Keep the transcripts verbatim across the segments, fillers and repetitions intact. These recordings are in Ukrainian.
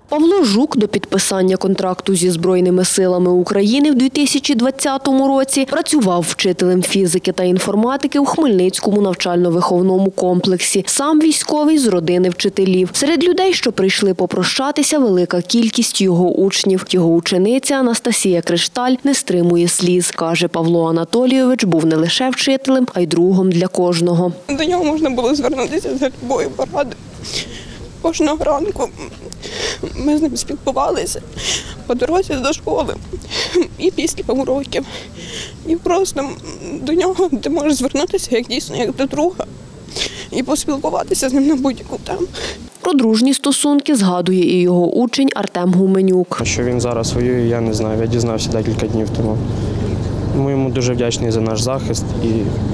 Павло Жук до підписання контракту зі Збройними силами України в дві тисячі двадцятому році працював вчителем фізики та інформатики у Хмельницькому навчально-виховному комплексі. Сам військовий з родини вчителів. Серед людей, що прийшли попрощатися, велика кількість його учнів. Його учениця Анастасія Кришталь не стримує сліз. Каже, Павло Анатолійович був не лише вчителем, а й другом для кожного. До нього можна було звернутися за любою порадою. Кожного ранку ми з ним спілкувалися по дорозі до школи і після уроків. І просто до нього ти можеш звернутися як дійсно як до друга і поспілкуватися з ним на будь-яку тему. Про дружні стосунки згадує і його учень Артем Гуменюк. Що він зараз воює, я не знаю. Я дізнався декілька днів тому. Ми йому дуже вдячний за наш захист і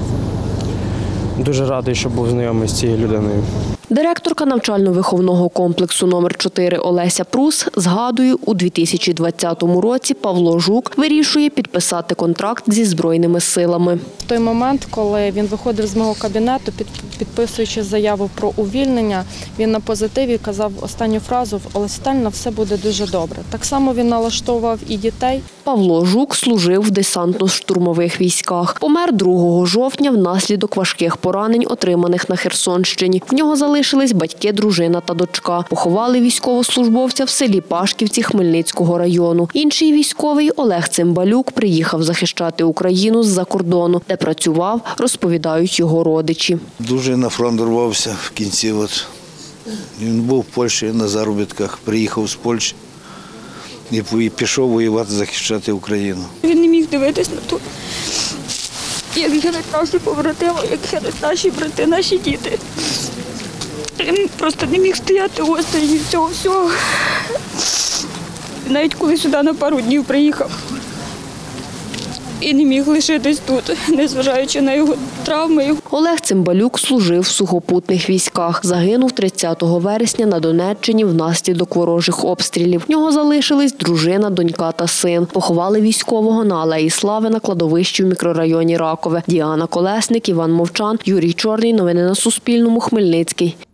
дуже радий, що був знайомий з цією людиною. Директорка навчально-виховного комплексу номер чотири Олеся Прус згадує, у дві тисячі двадцятому році Павло Жук вирішує підписати контракт зі Збройними силами. В той момент, коли він виходив з мого кабінету, підписуючи заяву про увільнення, він на позитиві казав останню фразу «Олеся Віталіївна, все буде дуже добре». Так само він налаштовував і дітей. Павло Жук служив в десантно-штурмових військах. Помер другого жовтня внаслідок важких поранень, отриманих на Херсонщині. В нього залишились батьки, дружина та дочка. Поховали військовослужбовця в селі Пашківці Хмельницького району. Інший військовий Олег Цимбалюк приїхав захищати Україну з-за кордону, де працював, розповідають його родичі. Дуже на фронт рвався в кінці. От. Він був в Польщі на заробітках, приїхав з Польщі і пішов воювати, захищати Україну. Він не міг дивитись на то, як гинуть наші побратими, як гинуть наші брати, наші діти. Він просто не міг стояти осторонь від цього всього. Навіть коли сюди на пару днів приїхав і не міг лишитись тут, незважаючи на його травми. Олег Цимбалюк служив в сухопутних військах. Загинув тридцятого вересня на Донеччині внаслідок ворожих обстрілів. В нього залишились дружина, донька та син. Поховали військового на Алеї Слави на кладовищі в мікрорайоні Ракове. Діана Колесник, Іван Мовчан, Юрій Чорний. Новини на Суспільному. Хмельницький.